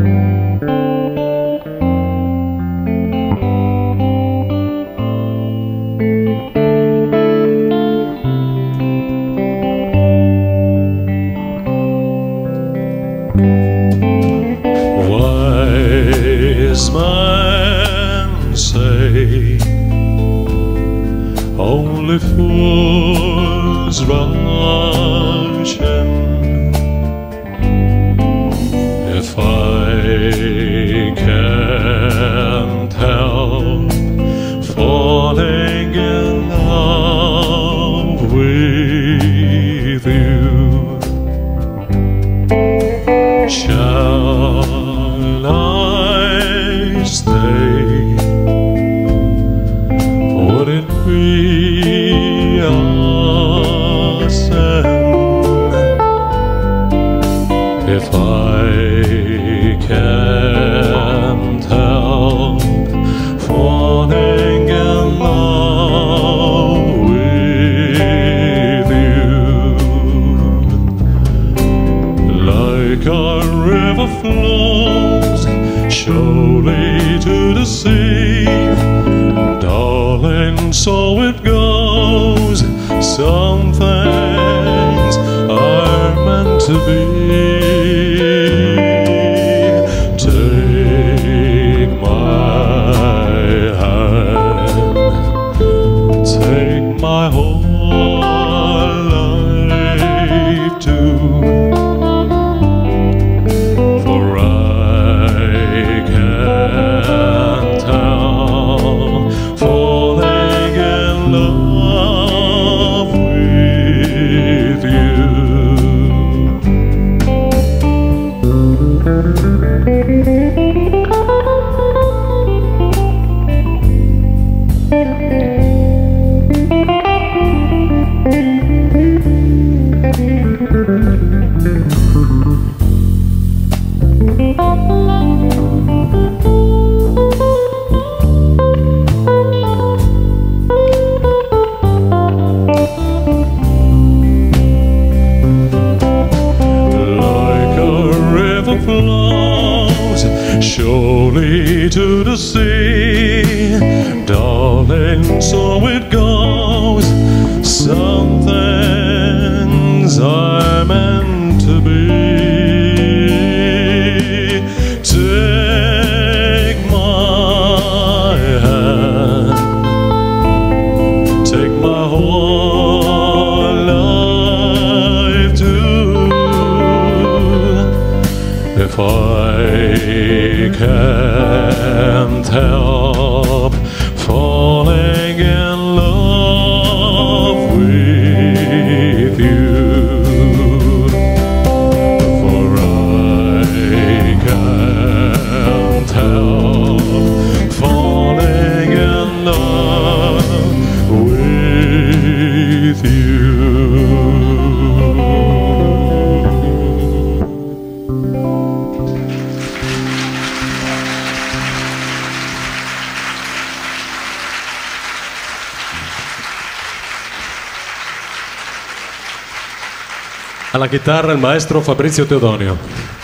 Wise men say only fools rush in. If I can't help falling in love with you, shall I stay? Would it be a sin if I can't help falling in love with you? Like a river flows surely to the sea, darling, so it goes. Some things are meant to be. Take my hand, take my whole life too, for I can't help falling in love with you. Like a river flows surely to the sea, darling, so it goes. Some things are meant to be. Take my hand, take my whole life too. If I can't help falling in love with you, for I can't help falling in love with you. Alla chitarra il maestro Fabrizio Teodonio.